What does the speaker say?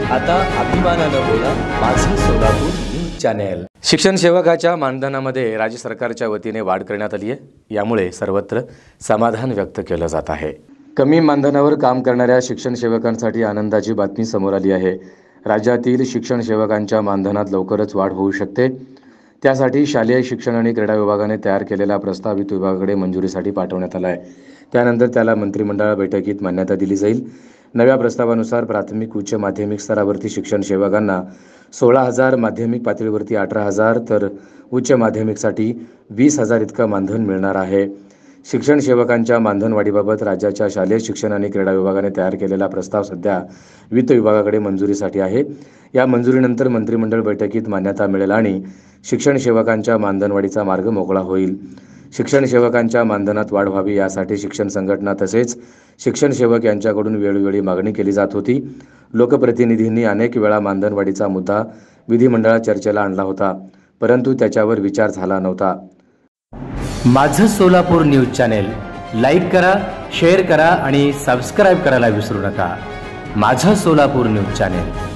आता अभिमानानं बोला, माझं सोलापूर न्यूज चॅनेल। शिक्षण सेवकाच्या मानधनामध्ये राज्य सरकारच्या वतीने वाढ करण्यात आली आहे। यामुळे सर्वत्र समाधान व्यक्त केलं जात आहे। कमी मानधनावर काम करणाऱ्या शिक्षण सेवकांसाठी आनंदाची बातमी समोर आली आहे। राज्यातील शिक्षण सेवकांच्या मानधनात लवकरच वाढ होऊ शकते। त्यासाठी शालेय शिक्षण आणि क्रीडा विभागाने तयार केलेला प्रस्ताव वित्त विभागाकडे मंजुरीसाठी पाठवण्यात आला आहे। त्यानंतर त्याला मंत्रिमंडळ बैठकीत मान्यता दिली जाईल। नव्या प्रस्तावानुसार प्राथमिक उच्च माध्यमिक स्तरावरती शिक्षण सेवकांना 16,000, माध्यमिक पातळीवरती 18,000 तर उच्च माध्यमिकसाठी 20,000 इतका मानधन मिळणार आहे। शिक्षण सेवकांच्या मानधनवाढीबाबत राज्याच्या शालेय शिक्षण आणि क्रीडा विभागाने तयार केलेला प्रस्ताव सध्या वित्त विभागाकडे मंजुरीसाठी आहे। या मंजुरीनंतर मंत्रिमंडळ बैठकीत मान्यता मिळेल आणि शिक्षण सेवकांच्या मानधनवाढीचा मार्ग मोकळा होईल। शिक्षण सेवकांच्या मानधनात वाढ व्हावी यासाठी शिक्षण संघटना तसेच शिक्षण सेवक यांच्याकडून वेळोवेळी मागणी केली जात होती। लोकप्रतिनिधींनी अनेक वेळा मानधनवाढीचा मुद्दा विधिमंडळात चर्चेला आणला होता, परंतु त्याच्यावर विचार झाला नव्हता। माझं सोलापूर न्यूज चॅनेल लाईक करा, शेअर करा आणि सबस्क्राइब करायला विसरू नका। माझं सोलापूर न्यूज चॅनेल।